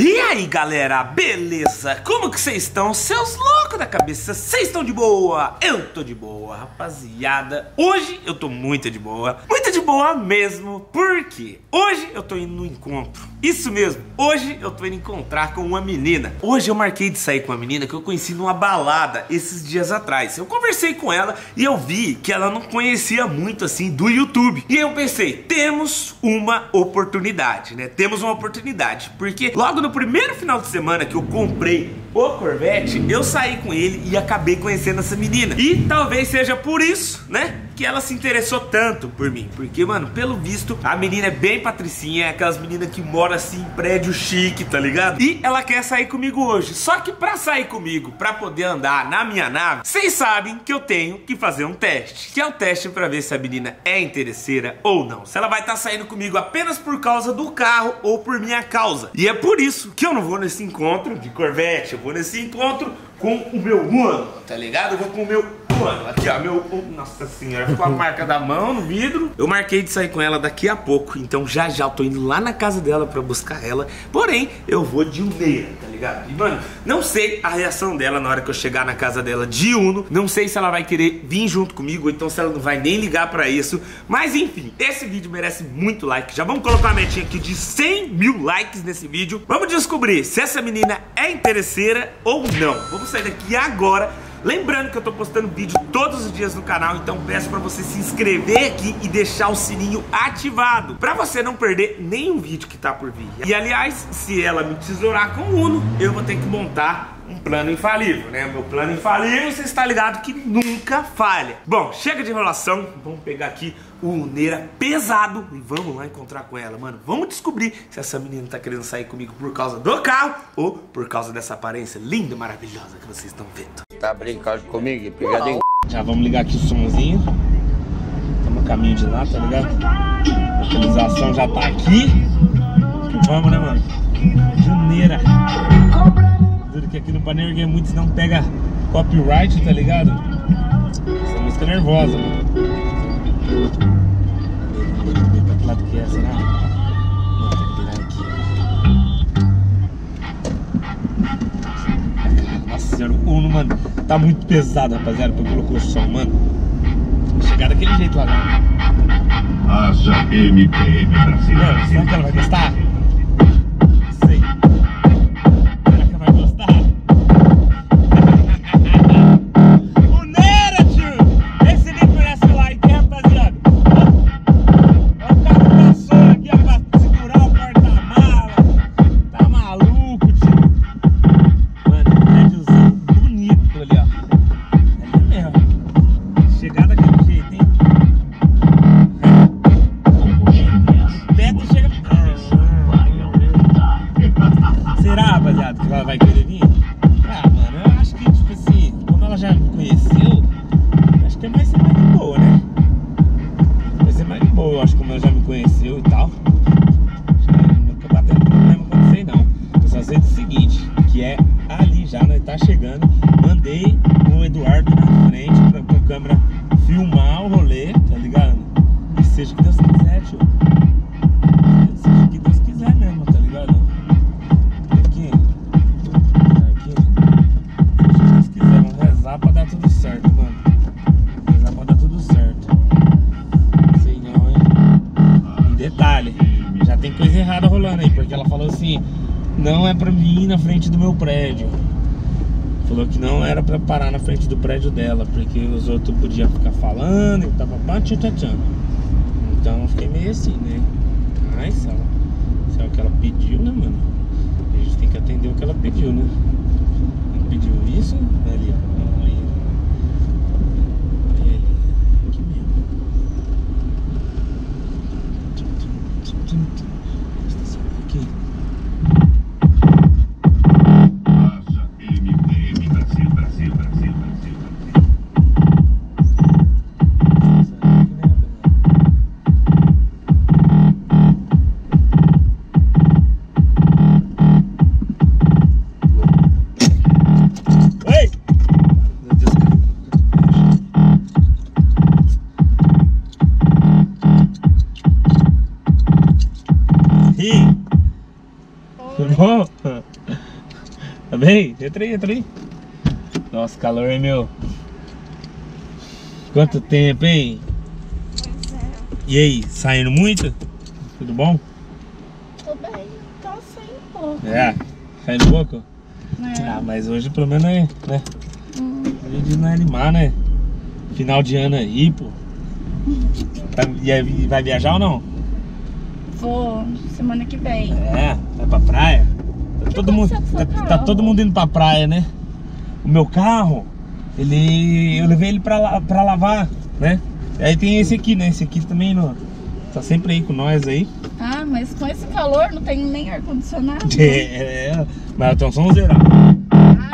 E aí galera, beleza? Como que vocês estão? Seus loucos da cabeça, vocês estão de boa? Eu tô de boa, rapaziada. Hoje eu tô muito de boa mesmo, porque hoje eu tô indo no encontro. Isso mesmo, hoje eu tô indo encontrar com uma menina. Hoje eu marquei de sair com uma menina que eu conheci numa balada esses dias atrás. Eu conversei com ela e eu vi que ela não conhecia muito assim do YouTube. E eu pensei, temos uma oportunidade, né? Temos uma oportunidade, porque logo no primeiro final de semana que eu comprei o Corvette, eu saí com ele e acabei conhecendo essa menina. E talvez seja por isso, né, que ela se interessou tanto por mim. Porque, mano, pelo visto, a menina é bem patricinha, é aquelas meninas que moram assim em prédio chique, tá ligado? E ela quer sair comigo hoje. Só que pra sair comigo, pra poder andar na minha nave, vocês sabem que eu tenho que fazer um teste. Que é o teste pra ver se a menina é interesseira ou não. Se ela vai estar saindo comigo apenas por causa do carro ou por minha causa. E é por isso que eu não vou nesse encontro de Corvette. Eu vou nesse encontro com o meu Uno, tá ligado? Eu vou com o meu Uno. Aqui, ó, meu... Nossa senhora, ficou a marca da mão no vidro. Eu marquei de sair com ela daqui a pouco. Então já eu tô indo lá na casa dela pra buscar ela. Porém, eu vou de Uneira, tá ligado? E, mano, não sei a reação dela na hora que eu chegar na casa dela de Uno. Não sei se ela vai querer vir junto comigo, ou então se ela não vai nem ligar pra isso. Mas enfim, esse vídeo merece muito like. Já vamos colocar uma metinha aqui de 100 mil likes nesse vídeo. Vamos descobrir se essa menina é interesseira ou não. Vamos sair daqui agora. Lembrando que eu tô postando vídeo todos os dias no canal, então peço pra você se inscrever aqui e deixar o sininho ativado, pra você não perder nenhum vídeo que tá por vir. E aliás, se ela me tesourar com o Uno, eu vou ter que montar um plano infalível, né? Meu plano infalível, você está ligado que nunca falha. Bom, chega de enrolação, vamos pegar aqui o Uneira pesado e vamos lá encontrar com ela, mano. Vamos descobrir se essa menina tá querendo sair comigo por causa do carro ou por causa dessa aparência linda e maravilhosa que vocês estão vendo. Tá brincando comigo? Pegadinho. Já vamos ligar aqui o somzinho. Estamos no caminho de lá, tá ligado? A localização já tá aqui. Vamos, né, mano? Uneira. Juro que aqui no Panel Game muito, senão pega copyright, tá ligado? Essa música é nervosa, mano. Pra que lado que é, será? Não, tem que virar aqui. Nossa senhora, o Uno, mano, tá muito pesado, rapaziada, pra colocar o som, mano. Vou chegar daquele jeito lá, né? Haja MPM Brasil. Mano, será que ela vai gostar? Não sei. Será que ela vai gostar? Uneira, tio! Esse nem merece like, hein, rapaziada? Ó, o carro passou aqui, ó, pra segurar o porta-mala. Tá maluco, tio? Mano, um prédiozinho bonito ali, ó. Ali mesmo. Chegar daquele jeito, hein? Teto chega. Será, rapaziada, que ela vai querer vir? Ah, mano, eu acho que, tipo assim, como ela já me conheceu, acho que vai ser mais de boa, né? Vai ser mais de boa, eu acho, como ela já me conheceu e tal. Acho que nunca batendo problema com você, não. Eu só sei do seguinte, que é ali já, nós tá chegando. Mandei o Eduardo na frente pra câmera filmar o rolê, tá ligado? E seja o que Deus quiser, tio. Seja o que Deus quiser mesmo, tá ligado? Aqui. Seja o que Deus quiser, vamos rezar pra dar tudo certo, mano. Rezar pra dar tudo certo. Sei não, hein? E detalhe, já tem coisa errada rolando aí, porque ela falou assim, não é pra mim ir na frente do meu prédio. Falou que não era pra parar na frente do prédio dela, porque os outros podiam ficar falando e tava tchan. Então eu fiquei meio assim, né? Mas se é o que ela pediu, né, mano? A gente tem que atender o que ela pediu, né? Ela pediu isso, ali, ó. Ali. Aqui mesmo. Aqui. Haja MPM Brasil. Tá bem? Entra aí. Nossa, calor, hein, meu? Quanto tempo, hein? Pois é. E aí, saindo muito? Tudo bom? Tô bem, tô saindo um pouco. É, saindo pouco? É. Ah, mas hoje pelo menos é, né? Hoje é dia não é animar, né? Final de ano aí, pô. E aí, vai viajar ou não? Vou semana que vem. É, vai pra praia? Tá todo mundo, aconteceu com seu tá carro? todo mundo indo pra praia, né? O meu carro, eu levei ele pra lavar, né? Aí tem esse aqui, né? Esse aqui também tá sempre aí com nós aí. Ah, mas com esse calor não tem nem ar-condicionado. Mas tem um somzeiro. Ah,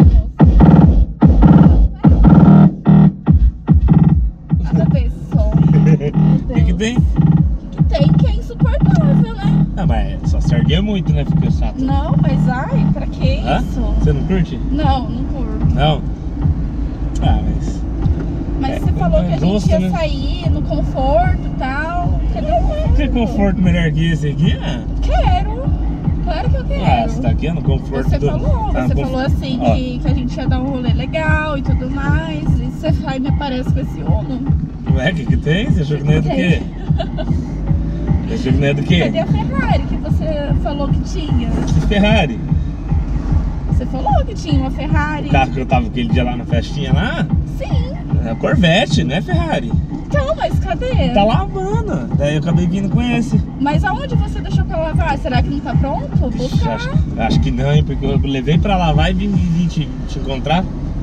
meu. Nada a ver esse som. O que tem? Que tem que é insuportável, né? Ah, mas só se erguer muito, né? Fica chato. Não, mas ai, pra que Hã? isso? Você não curte? Não, não curto. Não? Ah, mas... Mas você falou que a gente gosto, ia né? sair no conforto e tal. Cadê o conforto? Que conforto melhor que esse aqui, né? Quero. Claro que eu quero. Ah, você tá aqui no conforto Você do... falou, tá no você conf- falou assim Ó, que a gente ia dar um rolê legal e tudo mais. E você vai me aparece com esse Uno. Ué, o que tem? Você achou que não é do quê? Você achou que não é do quê? Cadê a Ferrari que você falou que tinha? Que Ferrari? Você falou que tinha uma Ferrari. O carro que eu tava aquele dia lá na festinha lá? Sim. É Corvette, não é Ferrari. Então, mas cadê? Tá lavando. Daí eu acabei vindo com esse. Mas aonde você deixou pra lavar? Será que não tá pronto? Buscar. Acho que não, hein? Porque eu levei pra lavar e vim te encontrar.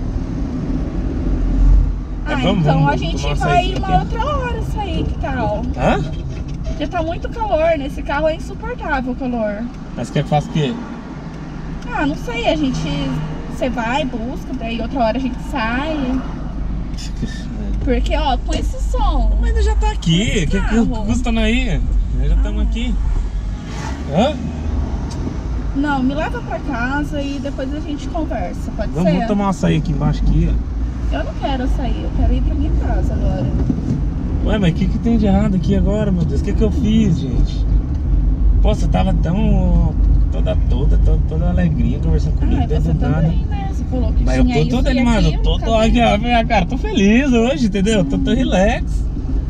Ah, Vamos então a tomar gente uma vai saidinha uma aqui. outra hora sair, que tal? Hã? Porque tá muito calor, nesse carro é insuportável o calor. Mas quer que faça o quê? Ah, não sei, a gente... Você vai, busca, daí outra hora a gente sai. Porque, ó, com esse som... Mas ainda já tá aqui. Esse O que carro. custa não ir? Nós já estamos aqui. Hã? Não, me leva pra casa e depois a gente conversa, pode ser? Vamos tomar um açaí aqui embaixo aqui, ó. Eu não quero sair, eu quero ir pra minha casa agora. Ué, mas o que tem de errado aqui agora, meu Deus? O que eu fiz, gente? Pô, você tava tão... Toda alegrinha conversando comigo. Ah, você também, né? Você falou que Mas eu tinha tô isso todo e animado, aquilo, tô cadê? aqui, ó, minha cara, tô feliz hoje, entendeu? Tô relax.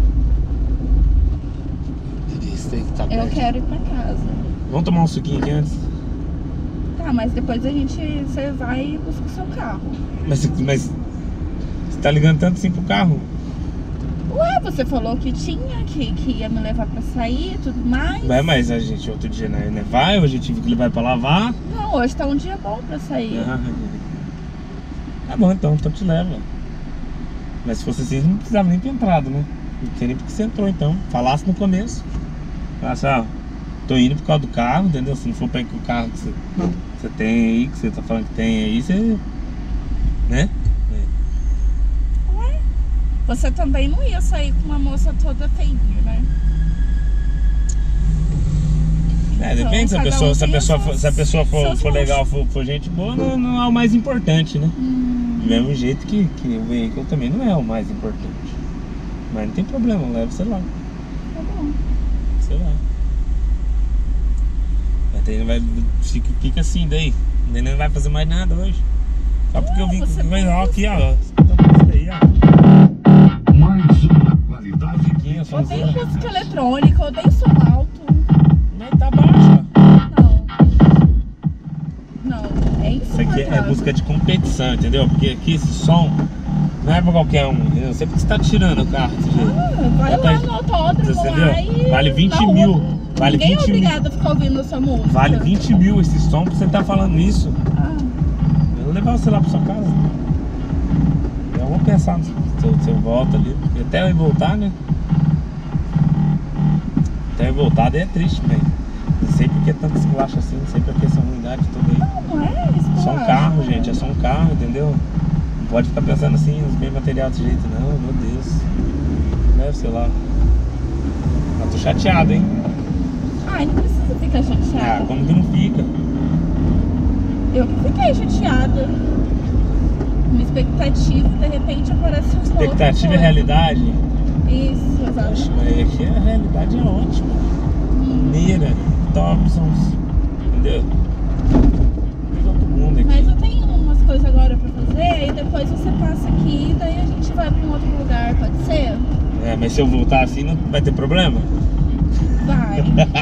Isso tem que tá Eu bem. quero ir pra casa. Vamos tomar um suquinho aqui antes? Tá, mas depois você vai e busca o seu carro. Mas você tá ligando tanto assim pro carro? Ué, você falou que tinha, que ia me levar pra sair e tudo mais. Mas a gente outro dia né, vai, hoje eu tive que levar pra lavar. Não, hoje tá um dia bom pra sair. Tá bom, então te leva. Mas se fosse assim, não precisava nem ter entrado, né? Não sei nem porque você entrou, então. Falasse no começo. Falasse, ó, tô indo por causa do carro, entendeu? Se não for pra ir com o carro que você tem aí, que você tá falando que tem aí, você... Né? Ué, você também não ia sair com uma moça toda feinha, né? Depende, se a cada pessoa, um se a tem pessoa, as for, se a pessoa seus for legal, for gente boa, não é o mais importante, né? Do mesmo jeito que o veículo também não é o mais importante. Mas não tem problema, leva, sei lá. Tá bom. Sei lá. Mas daí não vai, fica assim daí. Daí não vai fazer mais nada hoje. Só porque eu vim você com o pensa. aqui, ó. Escuta a música aí, ó. Mais uma qualidade. Musiquinha, Odeio sonzeira. música eletrônica, odeio som alto. Mas tá baixo, ó. Não, é Isso aqui é insuportável. música de competição, entendeu? Porque aqui esse som não é pra qualquer um, entendeu? Sempre que você tá tirando o carro desse jeito. Vai É lá pra- no autódromo Você lá viu? e... Vale 20 na mil. rua. Vale Ninguém 20 é mil. obrigado a ficar ouvindo essa música. Vale 20 mil esse som pra você tá falando nisso. Ah, Eu vou levar você lá pra sua casa. Eu vou pensar se eu volto ali. Porque até eu ir voltar, né? Até eu ir voltar daí é triste, velho. Não sei porque é tanto esculacho assim, não sei porque essa ruindade toda aí. não é isso. Só um carro, gente, é só um carro, entendeu? Não pode ficar pensando assim, nos bem material desse jeito, não, meu Deus. Deve, sei lá. Mas tô chateado, hein? Ai, não precisa ficar Ah, chateada. como que não fica? Eu que fiquei chateada. Uma expectativa, de repente aparece uma outra Expectativa é coisa. realidade. Isso, Oxe, exatamente. mas aqui a realidade é ótima. Neira, Thompsons, entendeu? depois você passa aqui e daí a gente vai pra um outro lugar, pode ser? É, mas se eu voltar assim, não vai ter problema? Vai.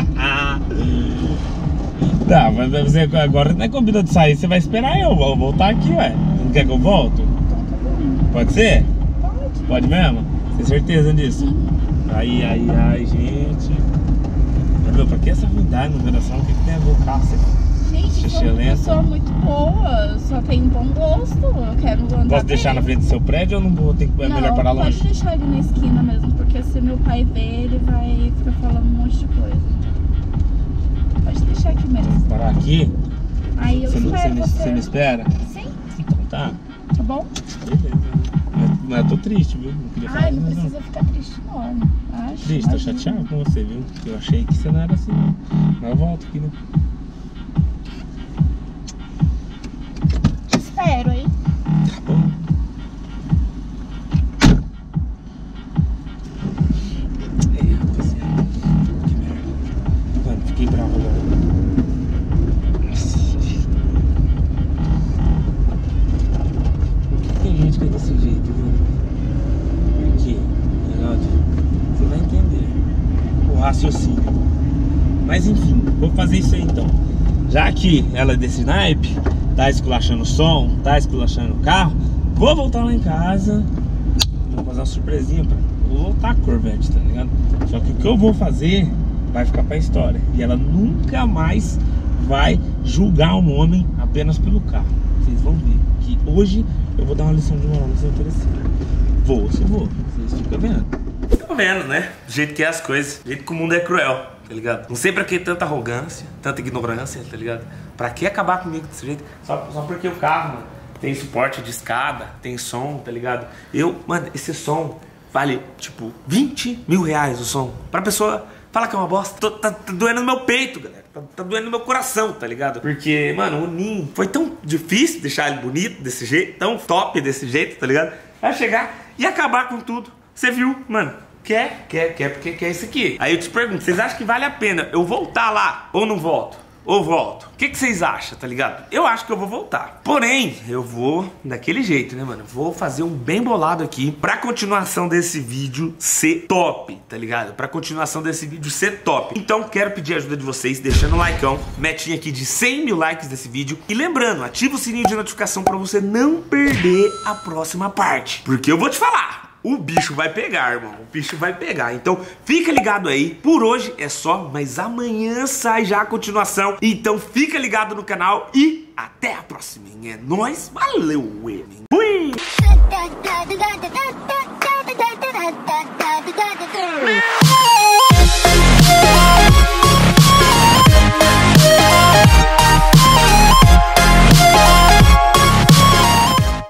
Tá, mas você agora não é combinado de sair, você vai esperar eu voltar aqui, ué. Não quer que eu volto? Então tá bom. Pode ser? Pode. Pode mesmo? Tem certeza disso? Sim. Ai, gente. Mas, meu, pra que essa ruindade no coração? O que tem a ver o carro? Gente, eu sou uma lento. pessoa muito boa, só tenho bom gosto, eu quero andar Posso deixar bem. na frente do seu prédio ou não vou? Tem que, é melhor parar longe? Pode deixar ele na esquina mesmo, porque se meu pai ver, ele vai ficar falando um monte de coisa. Pode deixar aqui mesmo. Vou parar aqui? Aí eu espero você. Você me espera? Sim, Então tá. tá bom? Beleza. Mas eu tô triste, viu? Não queria falar Ai, não isso, precisa ficar triste não. Acho, Triste, tô imagina. chateado com você, viu? Porque eu achei que você não era assim, não. Mas eu volto aqui, né? Espero, hein? Tá bom. Ei, rapaziada. Que merda. Mano, fiquei bravo agora. Nossa. Por que tem gente que é desse jeito, viu? Por quê? Geraldo? Você vai entender o raciocínio. Mas enfim, vou fazer isso aí então. Já que ela é desse naipe, tá esculachando o som, tá esculachando o carro, vou voltar lá em casa. Vou fazer uma surpresinha pra... Vou voltar a Corvette, tá ligado? Só que o que eu vou fazer vai ficar pra história. E ela nunca mais vai julgar um homem apenas pelo carro. Vocês vão ver que hoje eu vou dar uma lição de moral nessa interessante. Vou, se vou. Vocês ficam vendo. Ficam vendo, né? Do jeito que é as coisas. Do jeito que o mundo é cruel, tá ligado? Não sei pra que tanta arrogância, tanta ignorância, tá ligado? Pra que acabar comigo desse jeito? Só porque o carro, mano, tem suporte de escada, tem som, tá ligado? Mano, esse som vale, tipo, 20 mil reais o som. Pra pessoa falar que é uma bosta. Tá doendo no meu peito, galera. Tá doendo no meu coração, tá ligado? Porque, mano, o Ninho foi tão difícil deixar ele bonito desse jeito, tão top desse jeito, tá ligado? Vai chegar e acabar com tudo. Você viu, mano? Quer porque quer isso aqui. Aí eu te pergunto, vocês acham que vale a pena eu voltar lá ou não volto? Ou volto? O que vocês acham, tá ligado? Eu acho que eu vou voltar. Porém, eu vou daquele jeito, né, mano? Vou fazer um bem bolado aqui pra continuação desse vídeo ser top, tá ligado? Pra continuação desse vídeo ser top. Então, quero pedir a ajuda de vocês, deixando um likeão, metinha aqui de 100 mil likes desse vídeo. E lembrando, ativa o sininho de notificação pra você não perder a próxima parte. Porque eu vou te falar, o bicho vai pegar, irmão. O bicho vai pegar. Então, fica ligado aí. Por hoje é só, mas amanhã sai já a continuação. Então, fica ligado no canal e até a próxima. É nóis. Valeu,